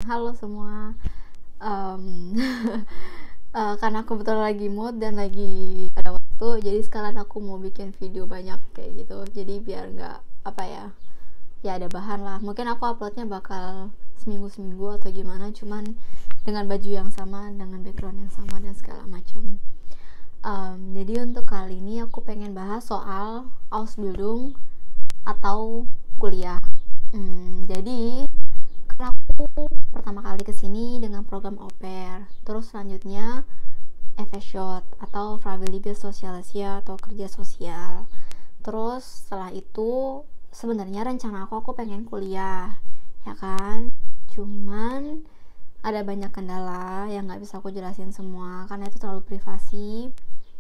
Halo semua. Em, Karena aku kebetulan lagi mood dan lagi ada waktu, jadi sekalian aku mau bikin video banyak kayak gitu. Jadi biar nggak apa ya, ya ada bahan lah. Mungkin aku uploadnya bakal seminggu atau gimana, cuman dengan baju yang sama, dengan background yang sama dan segala macam. Jadi untuk kali ini aku pengen bahas soal Ausbildung atau kuliah. Jadi karena aku pertama kali kesini dengan program au pair, terus selanjutnya FSJOT atau Freiwillige Sozialasia atau kerja sosial. Terus setelah itu sebenarnya rencana aku pengen kuliah, ya kan? Cuman ada banyak kendala yang nggak bisa aku jelasin semua karena itu terlalu privasi.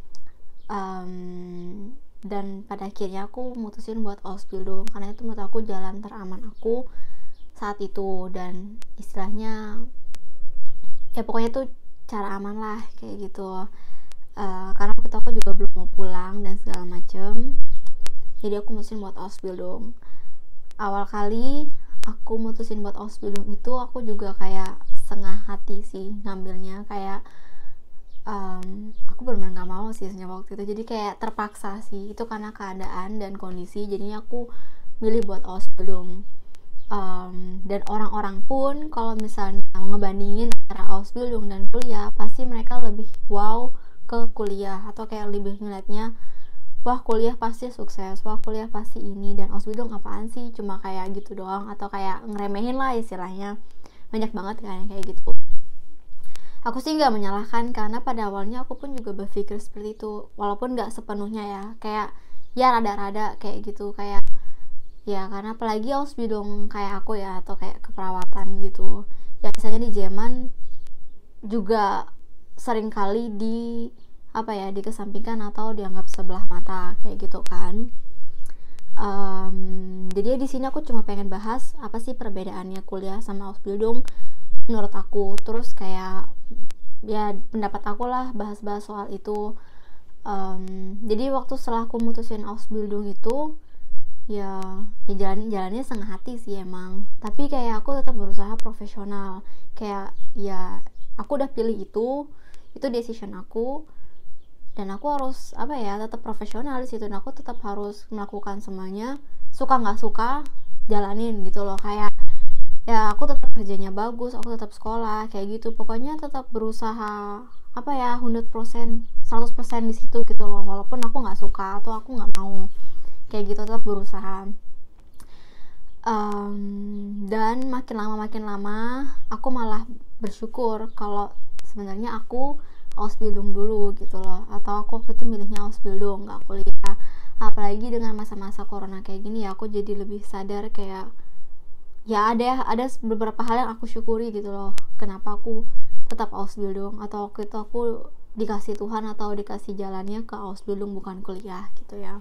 Dan pada akhirnya aku mutusin buat Ausbildung karena itu menurut aku jalan teraman aku saat itu, dan istilahnya ya pokoknya tuh cara aman lah kayak gitu. Karena waktu itu aku juga belum mau pulang dan segala macem, jadi aku mutusin buat Ausbildung. Awal kali aku mutusin buat Ausbildung itu aku juga kayak setengah hati sih ngambilnya, kayak aku benar-benar nggak mau sih sebenarnya waktu itu, jadi kayak terpaksa sih, itu karena keadaan dan kondisi, jadinya aku milih buat Ausbildung. Dan orang-orang pun kalau misalnya ngebandingin antara Ausbildung dan kuliah, pasti mereka lebih wow ke kuliah, atau kayak lebih ngeliatnya wah kuliah pasti sukses, wah kuliah pasti ini, dan Ausbildung apaan sih, cuma kayak gitu doang, atau kayak ngeremehin lah istilahnya. Banyak banget kan kayak gitu. Aku sih nggak menyalahkan karena pada awalnya aku pun juga berpikir seperti itu, walaupun nggak sepenuhnya ya, kayak ya rada-rada kayak gitu, kayak ya karena apalagi Ausbildung kayak aku ya, atau kayak keperawatan gitu ya, misalnya di Jerman juga sering kali dikesampingkan atau dianggap sebelah mata kayak gitu kan. Jadi ya di sini aku cuma pengen bahas apa sih perbedaannya kuliah sama Ausbildung menurut aku, terus kayak ya pendapat aku lah, bahas-bahas soal itu. Jadi waktu setelah aku mutusin Ausbildung itu ya jalannya setengah hati sih emang, tapi kayak aku tetap berusaha profesional, kayak ya aku udah pilih itu decision aku, dan aku harus tetap profesional di situ, dan aku tetap harus melakukan semuanya, suka nggak suka jalanin gitu loh. Kayak ya aku tetap kerjanya bagus, aku tetap sekolah kayak gitu, pokoknya tetap berusaha 100% di situ gitu loh, walaupun aku nggak suka atau aku nggak mau kayak gitu, tetap berusaha. Dan makin lama aku malah bersyukur kalau sebenarnya aku Ausbildung dulu gitu loh, atau aku waktu itu milihnya Ausbildung nggak kuliah. Apalagi dengan masa-masa corona kayak gini ya, aku jadi lebih sadar kayak ya ada beberapa hal yang aku syukuri gitu loh, kenapa aku tetap Ausbildung, atau waktu itu aku dikasih Tuhan atau dikasih jalannya ke Ausbildung bukan kuliah gitu ya.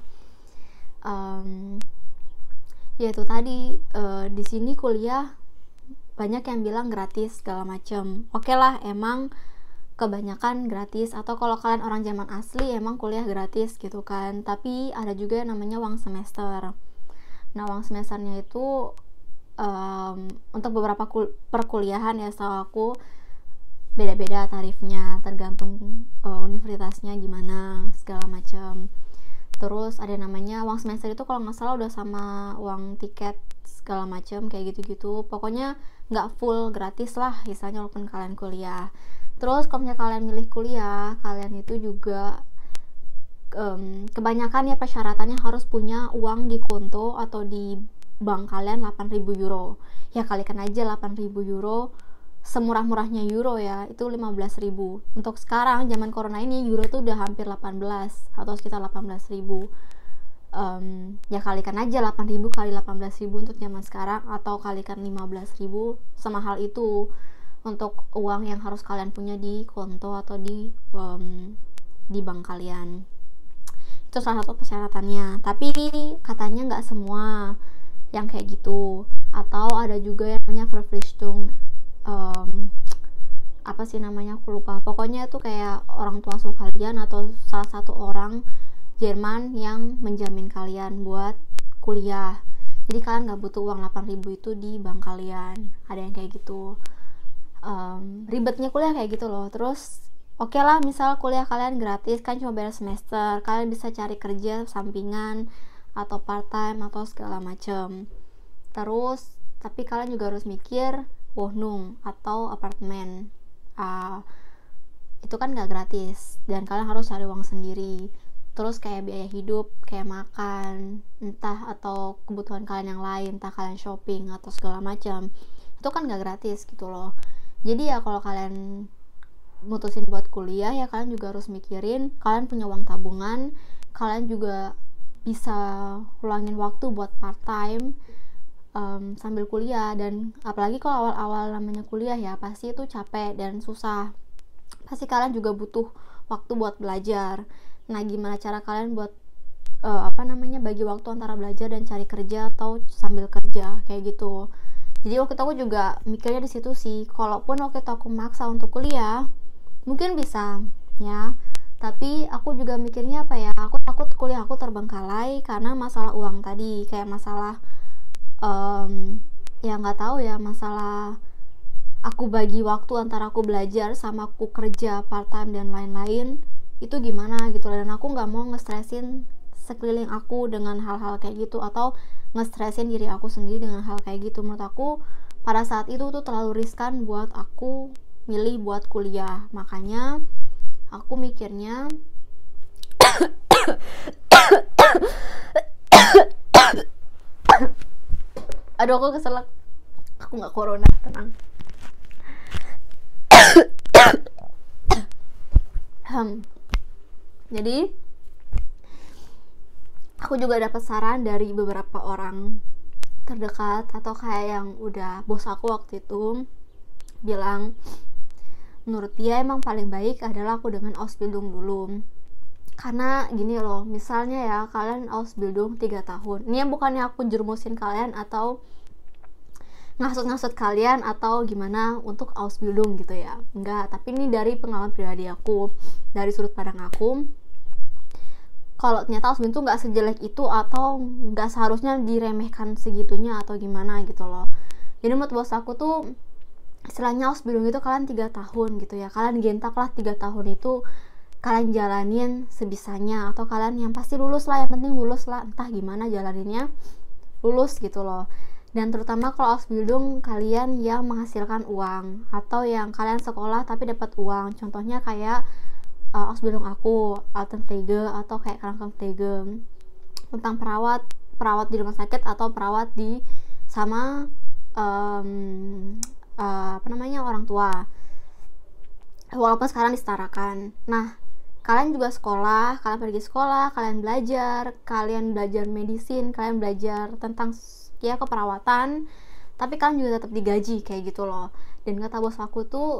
Ya itu tadi, di sini kuliah banyak yang bilang gratis segala macam. Oke lah, emang kebanyakan gratis, atau kalau kalian orang Jerman asli emang kuliah gratis gitu kan, tapi ada juga yang namanya uang semester. Nah uang semesternya itu untuk beberapa perkuliahan ya, setahu aku beda-beda tarifnya, tergantung universitasnya gimana segala macam. Terus ada namanya uang semester itu kalau nggak salah udah sama uang tiket segala macam kayak gitu-gitu, pokoknya nggak full gratis lah misalnya walaupun kalian kuliah. Terus kalau misalnya kalian milih kuliah, kalian itu juga kebanyakan ya persyaratannya harus punya uang di konto atau di bank kalian 8.000 euro. Ya kalikan aja 8.000 euro, semurah-murahnya euro ya, itu 15.000. Untuk sekarang zaman corona ini euro tuh udah hampir 18 atau sekitar 18.000. Ya kalikan aja 8.000 kali 18.000 untuk zaman sekarang, atau kalikan 15.000, sama hal itu untuk uang yang harus kalian punya di konto atau di bank kalian. Itu salah satu persyaratannya, tapi katanya nggak semua yang kayak gitu, atau ada juga yang namanya Verpflichtung, aku lupa, pokoknya itu kayak orang tua asuh kalian atau salah satu orang Jerman yang menjamin kalian buat kuliah, jadi kalian nggak butuh uang 8.000 itu di bank kalian, ada yang kayak gitu. ribetnya kuliah kayak gitu loh. Terus oke lah, misal kuliah kalian gratis kan, cuma bayar semester, kalian bisa cari kerja sampingan atau part time atau segala macem. Terus tapi kalian juga harus mikir wohnung atau apartemen, itu kan gak gratis dan kalian harus cari uang sendiri. Terus kayak biaya hidup, kayak makan, entah atau kebutuhan kalian yang lain, entah kalian shopping atau segala macam, itu kan gak gratis gitu loh. Jadi ya kalau kalian mutusin buat kuliah, ya kalian juga harus mikirin kalian punya uang tabungan, kalian juga bisa ulangin waktu buat part time sambil kuliah. Dan apalagi kalau awal-awal namanya kuliah ya, pasti itu capek dan susah, pasti kalian juga butuh waktu buat belajar. Nah gimana cara kalian buat bagi waktu antara belajar dan cari kerja atau sambil kerja kayak gitu. Jadi waktu itu aku juga mikirnya di situ sih, kalaupun waktu itu aku maksa untuk kuliah mungkin bisa ya, tapi aku juga mikirnya aku takut kuliah aku terbengkalai karena masalah uang tadi, kayak masalah ya nggak tahu ya, masalah aku bagi waktu antara aku belajar sama aku kerja part time dan lain-lain itu gimana gitu. Dan aku nggak mau nge-stressin sekeliling aku dengan hal-hal kayak gitu, atau nge-stressin diri aku sendiri dengan hal kayak gitu. Menurut aku pada saat itu tuh terlalu riskan buat aku milih buat kuliah. Makanya aku mikirnya aduh aku keselak, aku nggak corona, tenang. Jadi aku juga dapat saran dari beberapa orang terdekat atau kayak yang udah bos aku waktu itu, bilang menurut dia emang paling baik adalah aku dengan Ausbildung dulu. Karena gini loh, misalnya ya kalian Ausbildung 3 tahun, ini bukannya aku jermusin kalian atau ngasut-ngasut kalian atau gimana untuk Ausbildung gitu ya, enggak, tapi ini dari pengalaman pribadi aku, dari sudut pandang aku. Kalau ternyata Ausbildung tuh gak sejelek itu atau gak seharusnya diremehkan segitunya atau gimana gitu loh. Jadi menurut bos aku tuh istilahnya Ausbildung itu kalian 3 tahun gitu ya, kalian gentak lah 3 tahun itu kalian jalanin sebisanya, atau kalian yang pasti lulus lah, yang penting lulus lah, entah gimana jalaninnya lulus gitu loh. Dan terutama kalau Ausbildung kalian yang menghasilkan uang atau yang kalian sekolah tapi dapat uang, contohnya kayak Ausbildung aku Altenpflege atau kayak Krankenpflege tentang perawat di rumah sakit atau perawat di sama orang tua, walaupun sekarang disetarakan. Nah kalian juga sekolah, kalian pergi sekolah, kalian belajar medisin, kalian belajar tentang ya keperawatan, tapi kalian juga tetap digaji kayak gitu loh. Dan kata bos aku tuh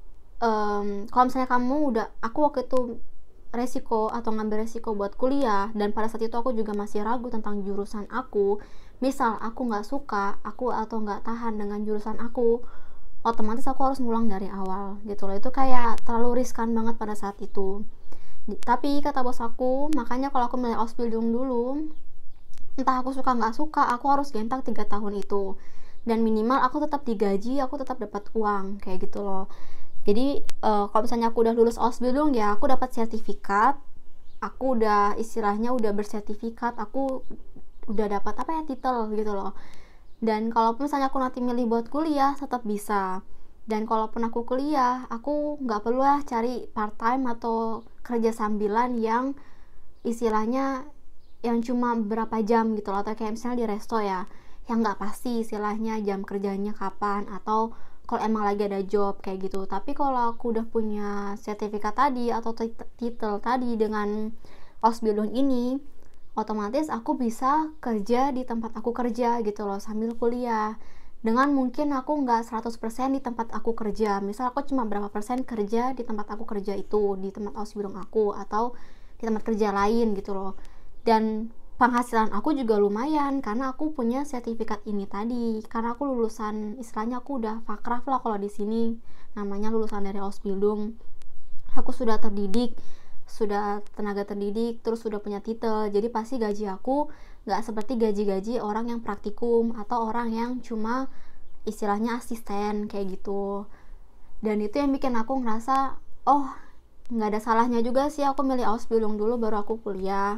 kalau misalnya aku waktu itu ngambil resiko buat kuliah, dan pada saat itu aku juga masih ragu tentang jurusan aku, misal aku nggak suka atau nggak tahan dengan jurusan aku, otomatis aku harus ngulang dari awal gitu loh. Itu kayak terlalu riskan banget pada saat itu. Tapi kata bos aku, makanya kalau aku milih Ausbildung dulu, entah aku suka nggak suka, aku harus gentak 3 tahun itu, dan minimal aku tetap digaji, aku tetap dapat uang kayak gitu loh. Jadi kalau misalnya aku udah lulus Ausbildung ya aku dapat sertifikat, aku udah istilahnya udah bersertifikat, aku udah dapat titel gitu loh. Dan kalaupun misalnya aku nanti milih buat kuliah tetap bisa. Dan kalaupun aku kuliah, aku nggak perlu lah cari part time atau kerja sambilan yang istilahnya yang cuma berapa jam gitu loh, atau kayak misalnya di resto ya, yang nggak pasti istilahnya jam kerjanya kapan, atau kalau emang lagi ada job kayak gitu. Tapi kalau aku udah punya sertifikat tadi atau titel tadi dengan Ausbildung ini, otomatis aku bisa kerja di tempat aku kerja gitu loh sambil kuliah. Dengan mungkin aku nggak 100% di tempat aku kerja, misal aku cuma berapa persen kerja di tempat aku kerja itu, di tempat Ausbildung aku atau di tempat kerja lain gitu loh. Dan penghasilan aku juga lumayan karena aku punya sertifikat ini tadi, karena aku lulusan, istilahnya aku udah fakraf lah kalau di sini namanya, lulusan dari Ausbildung. Aku sudah terdidik, sudah tenaga terdidik, terus sudah punya titel, jadi pasti gaji aku nggak seperti gaji orang yang praktikum atau orang yang cuma istilahnya asisten kayak gitu. Dan itu yang bikin aku ngerasa, oh nggak ada salahnya juga sih aku milih Ausbildung dulu baru aku kuliah.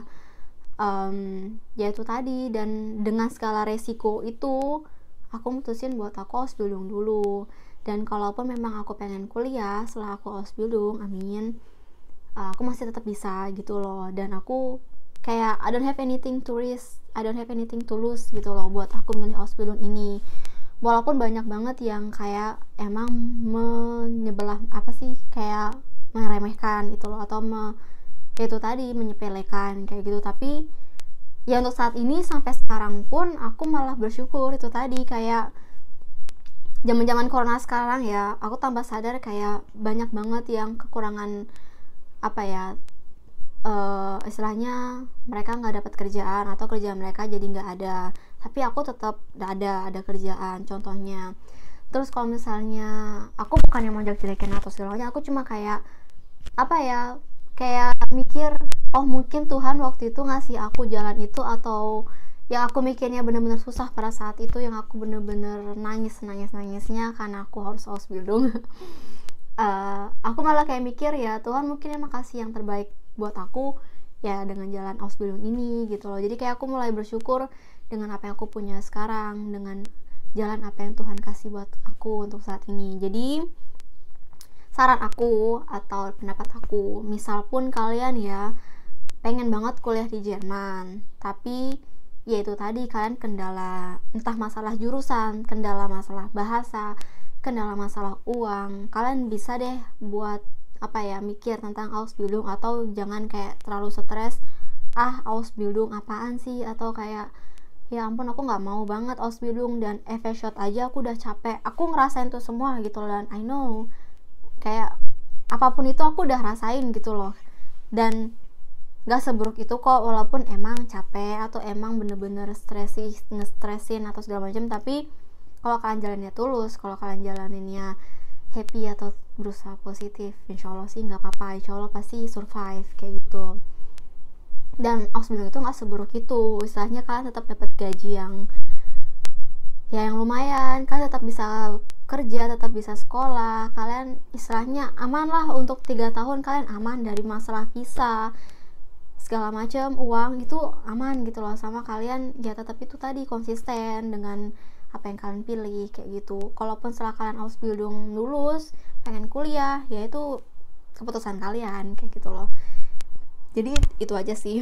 Ya itu tadi, dan dengan skala resiko itu aku mutusin buat aku Ausbildung dulu. Dan kalaupun memang aku pengen kuliah setelah aku Ausbildung, amin, aku masih tetap bisa gitu loh. Dan aku kayak I don't have anything to risk, I don't have anything to lose gitu loh buat aku milih Ausbildung ini. Walaupun banyak banget yang kayak emang menyebelah apa sih, kayak meremehkan itu loh, atau itu tadi menyepelekan kayak gitu, tapi ya untuk saat ini sampai sekarang pun aku malah bersyukur. Itu tadi kayak zaman corona sekarang ya, aku tambah sadar kayak banyak banget yang kekurangan apa ya, istilahnya mereka nggak dapat kerjaan atau kerjaan mereka jadi nggak ada, tapi aku tetap ada kerjaan contohnya. Terus kalau misalnya aku bukan yang mau jelek-jelekin atau segalanya, aku cuma kayak apa ya, kayak mikir, oh mungkin Tuhan waktu itu ngasih aku jalan itu, atau yang aku mikirnya bener-bener susah pada saat itu, yang aku bener-bener nangisnya karena aku harus Ausbildung. Aku malah kayak mikir ya Tuhan mungkin emang kasih yang terbaik buat aku ya dengan jalan Ausbildung ini gitu loh. Jadi kayak aku mulai bersyukur dengan apa yang aku punya sekarang, dengan jalan apa yang Tuhan kasih buat aku untuk saat ini. Jadi saran aku atau pendapat aku, misal pun kalian ya pengen banget kuliah di Jerman, tapi ya itu tadi kalian kendala entah masalah jurusan, kendala masalah bahasa, kendala masalah uang, kalian bisa deh buat apa ya, mikir tentang Ausbildung, atau jangan kayak terlalu stres, Ausbildung apaan sih, atau kayak ya ampun aku nggak mau banget Ausbildung dan shot aja aku udah capek, aku ngerasain tuh semua gitu loh, dan I know kayak apapun itu aku udah rasain gitu loh, dan gak seburuk itu kok, walaupun emang capek atau emang bener-bener ngestresin atau segala macam, tapi kalau kalian jalannya tulus, kalau kalian jalaninnya happy atau berusaha positif, insya Allah sih gak apa-apa, insya Allah pasti survive kayak gitu. Dan Ausbildung itu gak seburuk itu, istilahnya kalian tetap dapat gaji yang lumayan, kalian tetap bisa kerja, tetap bisa sekolah, kalian istilahnya aman lah untuk 3 tahun, kalian aman dari masalah visa segala macam, uang itu aman gitu loh, sama kalian ya tetap itu tadi konsisten dengan apa yang kalian pilih kayak gitu. Kalaupun setelah kalian Ausbildung lulus pengen kuliah, ya itu keputusan kalian kayak gitu loh. Jadi itu aja sih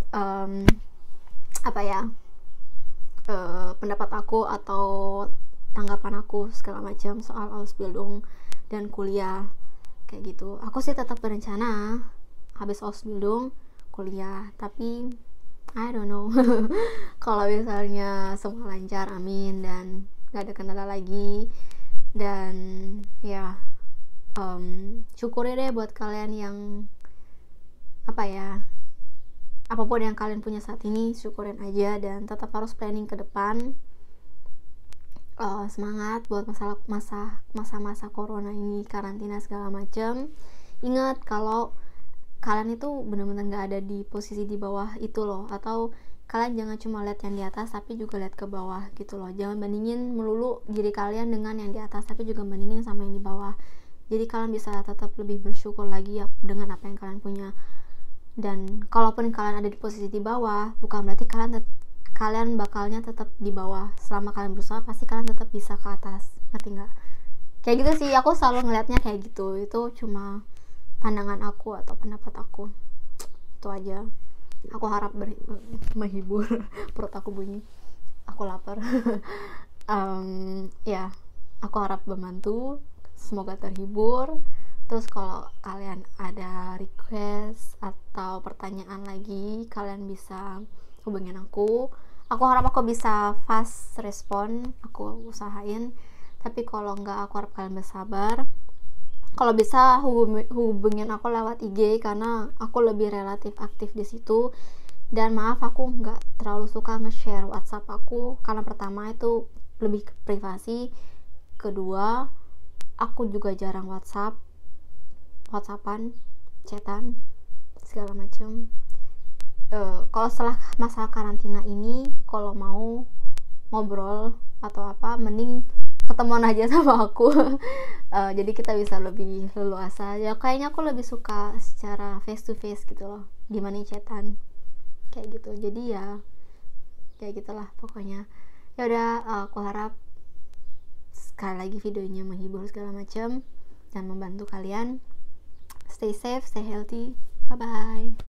pendapat aku atau tanggapan aku segala macam soal Ausbildung dan kuliah kayak gitu. Aku sih tetap berencana habis Ausbildung kuliah, tapi I don't know. Kalau misalnya semua lancar, amin, dan gak ada kendala lagi, dan ya syukuri deh buat kalian yang apapun yang kalian punya saat ini, syukurin aja dan tetap harus planning ke depan. Semangat buat masa-masa corona ini, karantina segala macam. Ingat kalau kalian itu benar-benar gak ada di posisi di bawah itu loh, atau kalian jangan cuma lihat yang di atas tapi juga lihat ke bawah gitu loh. Jangan bandingin melulu diri kalian dengan yang di atas, tapi juga bandingin sama yang di bawah. Jadi kalian bisa tetap lebih bersyukur lagi ya dengan apa yang kalian punya. Dan kalaupun kalian ada di posisi di bawah, bukan berarti kalian bakalnya tetap di bawah. Selama kalian berusaha pasti kalian tetap bisa ke atas, ngerti nggak? Kayak gitu sih, aku selalu ngelihatnya kayak gitu. Itu cuma pandangan aku atau pendapat aku, itu aja. Aku harap menghibur. Perut aku bunyi, aku lapar. Ya, aku harap membantu, semoga terhibur. Terus kalau kalian ada request atau pertanyaan lagi, kalian bisa hubungin aku harap aku bisa fast respon, aku usahain. Tapi kalau enggak, aku harap kalian bersabar. Kalau bisa hubungin aku lewat IG karena aku lebih relatif aktif di situ. Dan maaf aku nggak terlalu suka nge-share WhatsApp aku karena pertama itu lebih privasi, kedua aku juga jarang WhatsAppan, chatan segala macem. Kalau setelah masa karantina ini, kalau mau ngobrol atau apa, mending ketemuan aja sama aku. Jadi kita bisa lebih leluasa ya, kayaknya aku lebih suka secara face to face gitu loh, gimana chatan kayak gitu. Jadi ya kayak gitulah pokoknya. Ya udah, aku harap sekali lagi videonya menghibur segala macam dan membantu kalian. Stay safe, stay healthy, bye bye.